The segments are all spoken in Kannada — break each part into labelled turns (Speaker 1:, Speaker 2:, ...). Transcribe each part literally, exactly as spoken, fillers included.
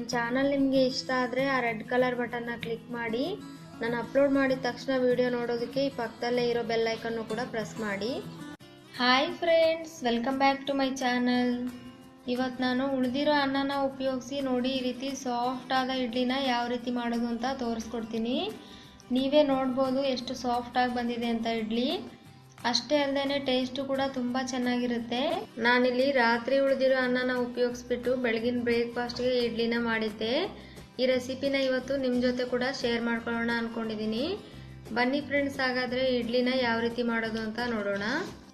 Speaker 1: ನನ್ನ ಚಾನಲ್ ನಿಮಗೆ ಇಷ್ಟ ಆದರೆ ಆ ರೆಡ್ ಕಲರ್ ಬಟನ್ನ ಕ್ಲಿಕ್ ಮಾಡಿ. ನಾನು ಅಪ್ಲೋಡ್ ಮಾಡಿದ ತಕ್ಷಣ ವಿಡಿಯೋ ನೋಡೋದಕ್ಕೆ ಈ ಪಕ್ಕದಲ್ಲೇ ಇರೋ ಬೆಲ್ ಐಕನ್ನು ಕೂಡ ಪ್ರೆಸ್ ಮಾಡಿ. Hi friends, welcome back to my channel. ಇವತ್ತು ನಾನು ಉಳಿದಿರೋ ಅನ್ನನ ಉಪಯೋಗಿಸಿ ನೋಡಿ ಈ ರೀತಿ ಸಾಫ್ಟ್ ಆದ ಇಡ್ಲಿನ ಯಾವ ರೀತಿ ಮಾಡೋದು ಅಂತ ತೋರಿಸ್ಕೊಡ್ತೀನಿ. ನೀವೇ ನೋಡ್ಬೋದು ಎಷ್ಟು ಸಾಫ್ಟಾಗಿ ಬಂದಿದೆ ಅಂತ ಇಡ್ಲಿ. ಅಷ್ಟೇ ಅಲ್ಲದೆ ಟೇಸ್ಟು ಕೂಡ ತುಂಬ ಚೆನ್ನಾಗಿರುತ್ತೆ. ನಾನಿಲ್ಲಿ ರಾತ್ರಿ ಉಳಿದಿರೋ ಅನ್ನನ ಉಪಯೋಗಿಸ್ಬಿಟ್ಟು ಬೆಳಗಿನ ಬ್ರೇಕ್ಫಾಸ್ಟ್ಗೆ ಇಡ್ಲಿನ ಮಾಡಿದ್ದೆ. ಈ ರೆಸಿಪಿನ ಇವತ್ತು ನಿಮ್ಮ ಜೊತೆ ಕೂಡ ಶೇರ್ ಮಾಡ್ಕೊಳ್ಳೋಣ ಅಂದ್ಕೊಂಡಿದ್ದೀನಿ. ಬನ್ನಿ ಫ್ರೆಂಡ್ಸ್, ಹಾಗಾದರೆ ಇಡ್ಲಿನ ಯಾವ ರೀತಿ ಮಾಡೋದು ಅಂತ ನೋಡೋಣ.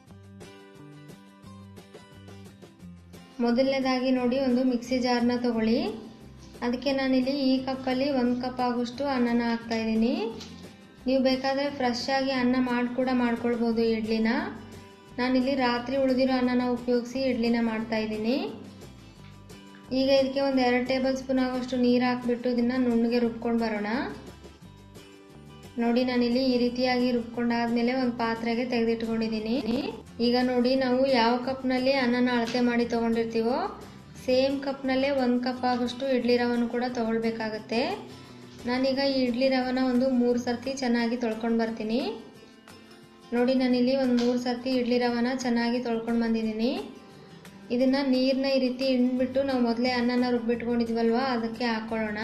Speaker 1: ಮೊದಲನೇದಾಗಿ ನೋಡಿ, ಒಂದು ಮಿಕ್ಸಿ ಜಾರ್ನ ತಗೊಳ್ಳಿ. ಅದಕ್ಕೆ ನಾನಿಲ್ಲಿ ಈ ಕಪ್ಪಲ್ಲಿ ಒಂದು ಕಪ್ ಆಗೋಷ್ಟು ಅನ್ನನ ಹಾಕ್ತಾ ಇದ್ದೀನಿ. ನೀವು ಬೇಕಾದರೆ ಫ್ರೆಶ್ ಆಗಿ ಅನ್ನ ಮಾಡಿ ಕೂಡ ಮಾಡ್ಕೊಳ್ಬೋದು ಇಡ್ಲಿನ. ನಾನಿಲ್ಲಿ ರಾತ್ರಿ ಉಳಿದಿರೋ ಅನ್ನನ ಉಪಯೋಗಿಸಿ ಇಡ್ಲಿನ ಮಾಡ್ತಾ ಇದ್ದೀನಿ. ಈಗ ಇದಕ್ಕೆ ಒಂದು ಎರಡು ಟೇಬಲ್ ಸ್ಪೂನ್ ಆಗೋಷ್ಟು ನೀರು ಹಾಕ್ಬಿಟ್ಟು ಇದನ್ನು ನುಣ್ಣಗೆ ರುಬ್ಕೊಂಡು ಬರೋಣ. ನೋಡಿ, ನಾನಿಲ್ಲಿ ಈ ರೀತಿಯಾಗಿ ರುಬ್ಕೊಂಡಾದ್ಮೇಲೆ ಒಂದು ಪಾತ್ರೆಗೆ ತೆಗೆದಿಟ್ಕೊಂಡಿದ್ದೀನಿ. ಈಗ ನೋಡಿ, ನಾವು ಯಾವ ಕಪ್ನಲ್ಲಿ ಅನ್ನನ ಅಳತೆ ಮಾಡಿ ತೊಗೊಂಡಿರ್ತೀವೋ ಸೇಮ್ ಕಪ್ನಲ್ಲೇ ಒಂದು ಕಪ್ ಆಗೋಷ್ಟು ಇಡ್ಲಿ ರವನ್ನು ಕೂಡ ತೊಗೊಳ್ಬೇಕಾಗತ್ತೆ. ನಾನೀಗ ಈ ಇಡ್ಲಿ ರವನ ಒಂದು ಮೂರು ಸರ್ತಿ ಚೆನ್ನಾಗಿ ತೊಳ್ಕೊಂಡು ಬರ್ತೀನಿ. ನೋಡಿ, ನಾನಿಲ್ಲಿ ಒಂದು ಮೂರು ಸರ್ತಿ ಇಡ್ಲಿ ರವನ ಚೆನ್ನಾಗಿ ತೊಳ್ಕೊಂಡು ಬಂದಿದ್ದೀನಿ. ಇದನ್ನು ನೀರನ್ನ ಈ ರೀತಿ ಹಿಂಡ್ಬಿಟ್ಟು ನಾವು ಮೊದಲೇ ಅನ್ನನ ರುಬ್ಬಿಟ್ಕೊಂಡಿದ್ವಲ್ವ ಅದಕ್ಕೆ ಹಾಕ್ಕೊಳ್ಳೋಣ.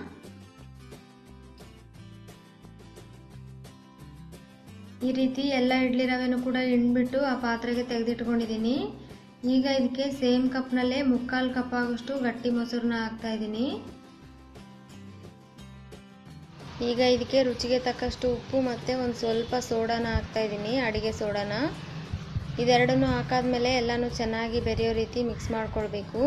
Speaker 1: ಈ ರೀತಿ ಎಲ್ಲ ಇಡ್ಲಿ ರವೆನೂ ಕೂಡ ಹಿಂಡ್ಬಿಟ್ಟು ಆ ಪಾತ್ರೆಗೆ ತೆಗೆದಿಟ್ಕೊಂಡಿದ್ದೀನಿ. ಈಗ ಇದಕ್ಕೆ ಸೇಮ್ ಕಪ್ನಲ್ಲೇ ಮುಕ್ಕಾಲು ಕಪ್ ಆಗೋಷ್ಟು ಗಟ್ಟಿ ಮೊಸರನ್ನ ಹಾಕ್ತಾ ಇದ್ದೀನಿ. ಈಗ ಇದಕ್ಕೆ ರುಚಿಗೆ ತಕ್ಕಷ್ಟು ಉಪ್ಪು ಮತ್ತು ಒಂದು ಸ್ವಲ್ಪ ಸೋಡಾನ ಹಾಕ್ತಾ ಇದ್ದೀನಿ, ಅಡುಗೆ ಸೋಡಾನ. ಇದೆರಡನ್ನು ಹಾಕಾದ್ಮೇಲೆ ಎಲ್ಲನೂ ಚೆನ್ನಾಗಿ ಬೆರೆಯೋ ರೀತಿ ಮಿಕ್ಸ್ ಮಾಡ್ಕೊಳ್ಬೇಕು.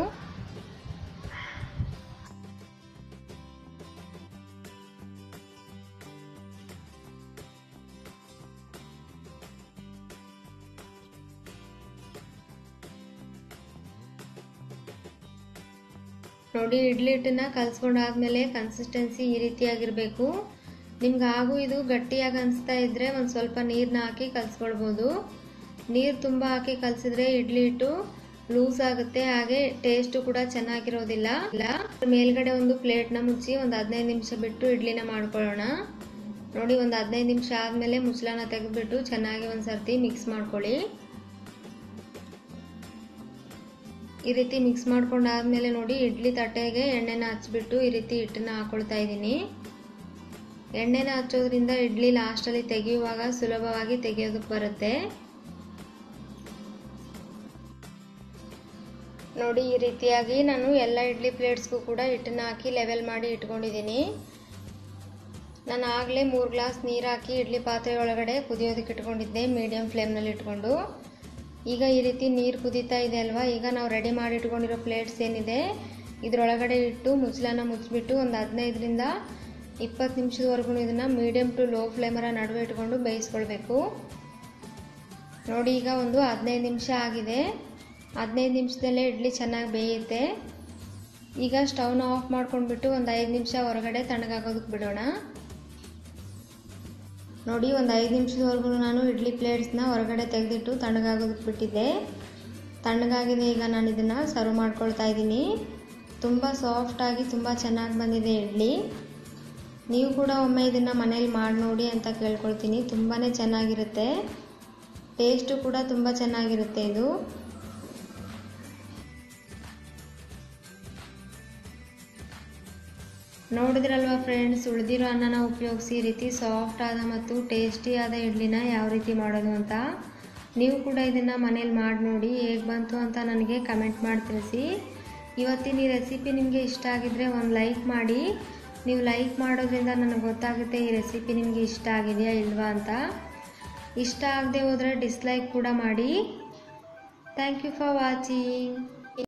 Speaker 1: ನೋಡಿ, ಇಡ್ಲಿ ಹಿಟ್ಟನ್ನ ಕಲಿಸ್ಕೊಂಡಾದ್ಮೇಲೆ ಕನ್ಸಿಸ್ಟೆನ್ಸಿ ಈ ರೀತಿಯಾಗಿರಬೇಕು. ನಿಮ್ಗೆ ಹಾಗೂ ಇದು ಗಟ್ಟಿಯಾಗಿ ಅನಿಸ್ತಾ ಇದ್ದರೆ ಒಂದು ಸ್ವಲ್ಪ ನೀರನ್ನ ಹಾಕಿ ಕಲಿಸ್ಕೊಳ್ಬೋದು. ನೀರು ತುಂಬ ಹಾಕಿ ಕಲಿಸಿದ್ರೆ ಇಡ್ಲಿ ಹಿಟ್ಟು ಲೂಸ್ ಆಗುತ್ತೆ, ಹಾಗೆ ಟೇಸ್ಟು ಕೂಡ ಚೆನ್ನಾಗಿರೋದಿಲ್ಲ. ಇಲ್ಲ ಮೇಲ್ಗಡೆ ಒಂದು ಪ್ಲೇಟ್ನ ಮುಚ್ಚಿ ಒಂದು ಹದಿನೈದು ನಿಮಿಷ ಬಿಟ್ಟು ಇಡ್ಲಿನ ಮಾಡ್ಕೊಳ್ಳೋಣ. ನೋಡಿ, ಒಂದು ಹದಿನೈದು ನಿಮಿಷ ಆದಮೇಲೆ ಮುಚ್ಚಳನ ತೆಗೆದುಬಿಟ್ಟು ಚೆನ್ನಾಗಿ ಒಂದು ಸರ್ತಿ ಮಿಕ್ಸ್ ಮಾಡ್ಕೊಳ್ಳಿ. ಈ ರೀತಿ ಮಿಕ್ಸ್ ಮಾಡ್ಕೊಂಡಾದ್ಮೇಲೆ ನೋಡಿ, ಇಡ್ಲಿ ತಟ್ಟೆಗೆ ಎಣ್ಣೆನ ಹಚ್ಬಿಟ್ಟು ಈ ರೀತಿ ಹಿಟ್ಟನ್ನ ಹಾಕೊಳ್ತಾ ಇದ್ದೀನಿ. ಎಣ್ಣೆನ ಹಚ್ಚೋದ್ರಿಂದ ಇಡ್ಲಿ ಲಾಸ್ಟಲ್ಲಿ ತೆಗೆಯುವಾಗ ಸುಲಭವಾಗಿ ತೆಗೆಯೋದಕ್ಕೆ ಬರುತ್ತೆ. ನೋಡಿ, ಈ ರೀತಿಯಾಗಿ ನಾನು ಎಲ್ಲ ಇಡ್ಲಿ ಪ್ಲೇಟ್ಸ್ಗೂ ಕೂಡ ಹಿಟ್ಟನ್ನ ಹಾಕಿ ಲೆವೆಲ್ ಮಾಡಿ ಇಟ್ಕೊಂಡಿದ್ದೀನಿ. ನಾನು ಆಗಲೇ ಮೂರು ಗ್ಲಾಸ್ ನೀರು ಹಾಕಿ ಇಡ್ಲಿ ಪಾತ್ರೆ ಒಳಗಡೆ ಕುದಿಯೋದಕ್ಕೆ ಇಟ್ಕೊಂಡಿದ್ದೆ, ಮೀಡಿಯಂ ಫ್ಲೇಮ್ನಲ್ಲಿ ಇಟ್ಕೊಂಡು. ಈಗ ಈ ರೀತಿ ನೀರು ಕುದೀತಾ ಇದೆ ಅಲ್ವಾ, ಈಗ ನಾವು ರೆಡಿ ಮಾಡಿ ಇಟ್ಕೊಂಡಿರೋ ಪ್ಲೇಟ್ಸ್ ಏನಿದೆ ಇದರೊಳಗಡೆ ಇಟ್ಟು ಮುಚ್ಚಳನ ಮುಚ್ಚಿಬಿಟ್ಟು ಒಂದು ಹದಿನೈದರಿಂದ ಇಪ್ಪತ್ತು ನಿಮಿಷದವರೆಗೂ ಇದನ್ನು ಮೀಡಿಯಂ ಟು ಲೋ ಫ್ಲೇಮರ ನಡುವೆ ಇಟ್ಕೊಂಡು ಬೇಯಿಸ್ಕೊಳ್ಬೇಕು. ನೋಡಿ, ಈಗ ಒಂದು ಹದಿನೈದು ನಿಮಿಷ ಆಗಿದೆ. ಹದಿನೈದು ನಿಮಿಷದಲ್ಲೇ ಇಡ್ಲಿ ಚೆನ್ನಾಗಿ ಬೇಯುತ್ತೆ. ಈಗ ಸ್ಟವ್ನ ಆಫ್ ಮಾಡ್ಕೊಂಡ್ಬಿಟ್ಟು ಒಂದು ಐದು ನಿಮಿಷ ಹೊರಗಡೆ ತಣ್ಣಗಾಗೋದಕ್ಕೆ ಬಿಡೋಣ. ನೋಡಿ, ಒಂದು ಐದು ನಿಮಿಷದವರೆಗೂ ನಾನು ಇಡ್ಲಿ ಪ್ಲೇಟ್ಸ್ನ ಹೊರಗಡೆ ತೆಗೆದಿಟ್ಟು ತಣ್ಣಗಾಗೋದಕ್ಕೆ ಬಿಟ್ಟಿದ್ದೆ. ತಣ್ಣಗಾಗಿದೆ. ಈಗ ನಾನು ಇದನ್ನು ಸರ್ವ್ ಮಾಡ್ಕೊಳ್ತಾ ಇದ್ದೀನಿ. ತುಂಬ ಸಾಫ್ಟಾಗಿ ತುಂಬ ಚೆನ್ನಾಗಿ ಬಂದಿದೆ ಇಡ್ಲಿ. ನೀವು ಕೂಡ ಒಮ್ಮೆ ಇದನ್ನು ಮನೇಲಿ ಮಾಡಿ ನೋಡಿ ಅಂತ ಕೇಳ್ಕೊಳ್ತೀನಿ. ತುಂಬಾ ಚೆನ್ನಾಗಿರುತ್ತೆ, ಟೇಸ್ಟು ಕೂಡ ತುಂಬ ಚೆನ್ನಾಗಿರುತ್ತೆ ಇದು. ನೋಡಿದ್ರಲ್ವಾ ಫ್ರೆಂಡ್ಸ್, ಉಳಿದಿರೋ ಅನ್ನನ ಉಪಯೋಗಿಸಿ ಈ ರೀತಿ ಸಾಫ್ಟ್ ಆದ ಮತ್ತು ಟೇಸ್ಟಿಯಾದ ಇಡ್ಲಿನ ಯಾವ ರೀತಿ ಮಾಡೋದು ಅಂತ. ನೀವು ಕೂಡ ಇದನ್ನು ಮನೇಲಿ ಮಾಡಿ ನೋಡಿ, ಹೇಗೆ ಬಂತು ಅಂತ ನನಗೆ ಕಮೆಂಟ್ ಮಾಡಿ ತಿಳಿಸಿ. ಇವತ್ತಿನ ಈ ರೆಸಿಪಿ ನಿಮಗೆ ಇಷ್ಟ ಆಗಿದ್ದರೆ ಒಂದು ಲೈಕ್ ಮಾಡಿ. ನೀವು ಲೈಕ್ ಮಾಡೋದ್ರಿಂದ ನನಗೆ ಗೊತ್ತಾಗುತ್ತೆ ಈ ರೆಸಿಪಿ ನಿಮಗೆ ಇಷ್ಟ ಆಗಿದೆಯಾ ಇಲ್ವಾ ಅಂತ. ಇಷ್ಟ ಆಗದೆ ಹೋದರೆ ಡಿಸ್ಲೈಕ್ ಕೂಡ ಮಾಡಿ. Thank you for watching.